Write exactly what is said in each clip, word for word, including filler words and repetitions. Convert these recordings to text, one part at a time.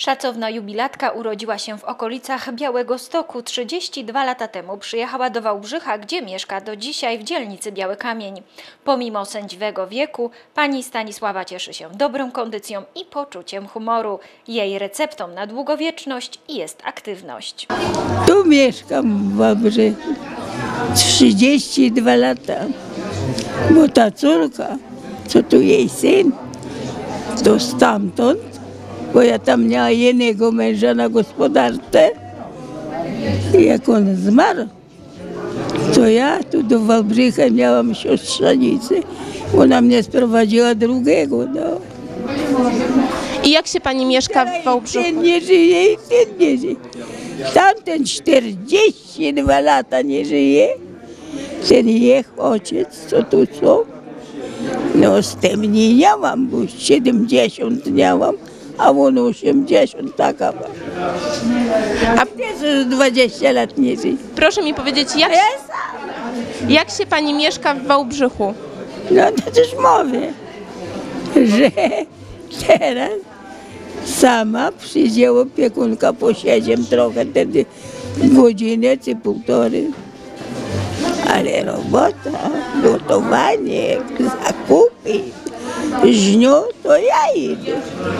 Szacowna jubilatka urodziła się w okolicach Białegostoku. trzydzieści dwa lata temu przyjechała do Wałbrzycha, gdzie mieszka do dzisiaj w dzielnicy Biały Kamień. Pomimo sędziwego wieku, pani Stanisława cieszy się dobrą kondycją i poczuciem humoru. Jej receptą na długowieczność jest aktywność. Tu mieszkam w Wałbrzychu trzydzieści dwa lata, bo ta córka, co tu jej syn, to stamtąd, bo ja tam miała jednego męża na gospodarce i jak on zmarł, to ja tu do Wałbrzycha miałam siostrzenicę, ona mnie sprowadziła drugiego. No. I jak się pani mieszka w Wałbrzychu? Ten nie żyje i ten nie żyje. Tamten czterdzieści dwa lata nie żyje, ten ich ojciec, co tu są. No z tym nie miałam, bo siedemdziesiąt miałam, a on osiemdziesiąt, taka. A też dwadzieścia lat nie żyje. Proszę mi powiedzieć, jak, jak się pani mieszka w Wałbrzychu? No to też mówię, że teraz sama przyjdzie opiekunka, posiedzieć trochę, wtedy godzinę czy półtorej. Ale robota, gotowanie, zakupy, żniu, to ja idę.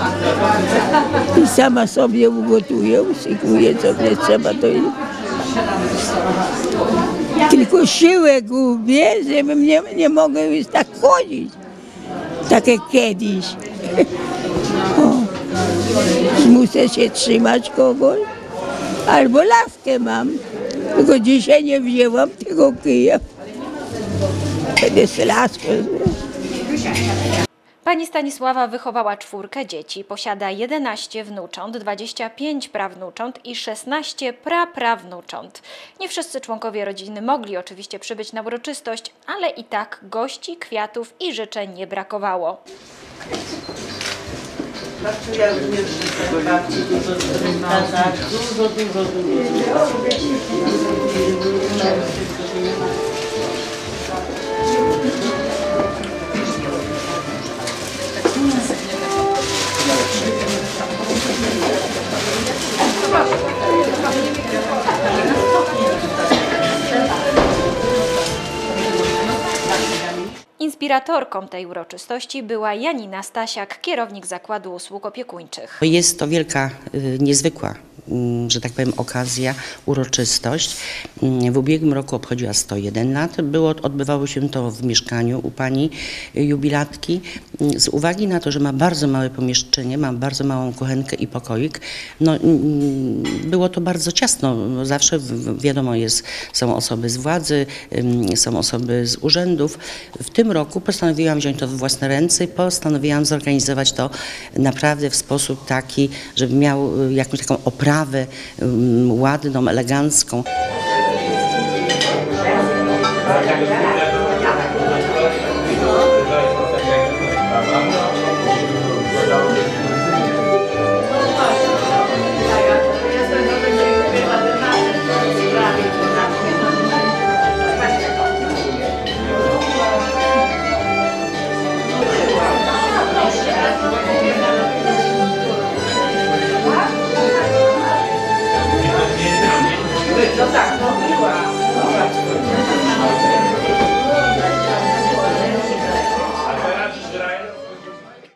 I sama sobie ugotuję, uszykuję, co mnie trzeba, to idę. Tylko siłę gubię, żebym nie, nie mogła już tak chodzić, tak jak kiedyś. O, muszę się trzymać kogoś, albo laskę mam. Tylko dzisiaj nie wzięłam tego kija. Wtedy z laską. Pani Stanisława wychowała czwórkę dzieci, posiada jedenaście wnucząt, dwadzieścia pięć prawnucząt i szesnaście praprawnucząt. Nie wszyscy członkowie rodziny mogli oczywiście przybyć na uroczystość, ale i tak gości, kwiatów i życzeń nie brakowało. Ja również życzę babci dużo zdrowia, dużo, dużo, Inspiratorką tej uroczystości była Janina Stasiak, kierownik Zakładu Usług Opiekuńczych. Jest to wielka, niezwykła, że tak powiem, okazja, uroczystość. W ubiegłym roku obchodziła sto jeden lat. Było, odbywało się to w mieszkaniu u pani jubilatki. Z uwagi na to, że ma bardzo małe pomieszczenie, ma bardzo małą kuchenkę i pokoik, no, było to bardzo ciasno. Zawsze wiadomo jest, są osoby z władzy, są osoby z urzędów. W tym roku postanowiłam wziąć to w własne ręce i postanowiłam zorganizować to naprawdę w sposób taki, żeby miał jakąś taką oprawę ładną, elegancką.